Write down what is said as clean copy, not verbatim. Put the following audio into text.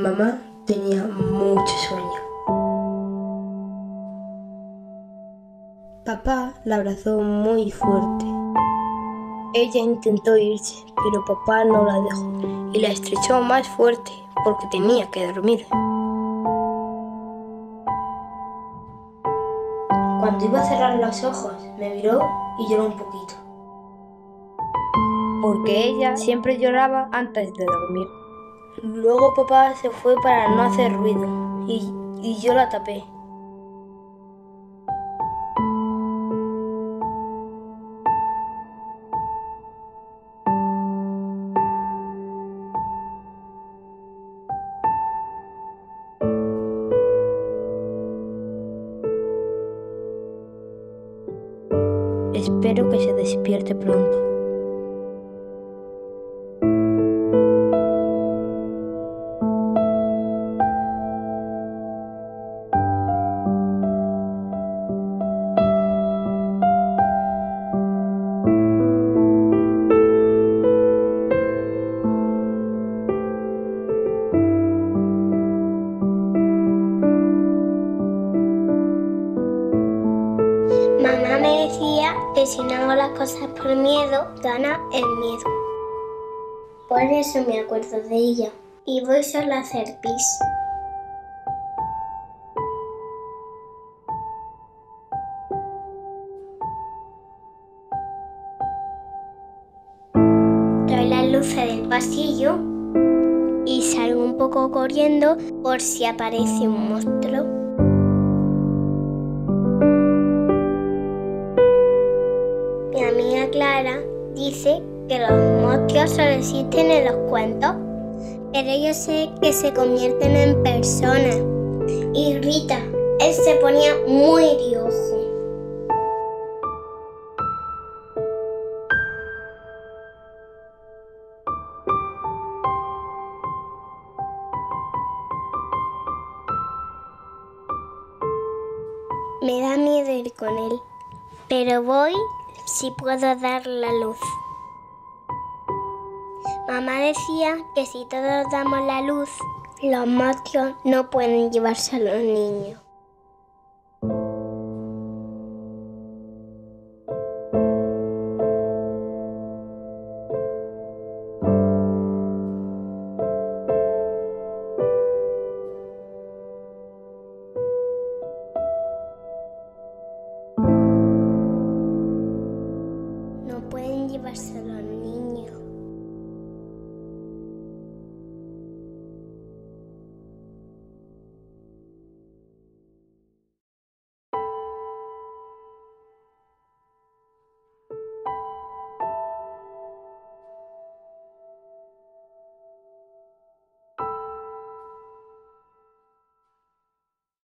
Mamá tenía mucho sueño. Papá la abrazó muy fuerte. Ella intentó irse, pero papá no la dejó y la estrechó más fuerte porque tenía que dormir. Cuando iba a cerrar los ojos, me miró y lloró un poquito. Porque ella siempre lloraba antes de dormir. Luego papá se fue para no hacer ruido y yo la tapé. Espero que se despierte pronto. Mamá me decía que si no hago las cosas por miedo, gana el miedo. Por eso me acuerdo de ella y voy solo a hacer pis. Doy las luces del pasillo y salgo un poco corriendo por si aparece un monstruo. Mi amiga Clara dice que los monstruos solo existen en los cuentos, pero yo sé que se convierten en personas. Y Rita, él se ponía muy riojo. Me da miedo ir con él, pero voy si puedo dar la luz. Mamá decía que si todos damos la luz, los monstruos no pueden llevarse a los niños.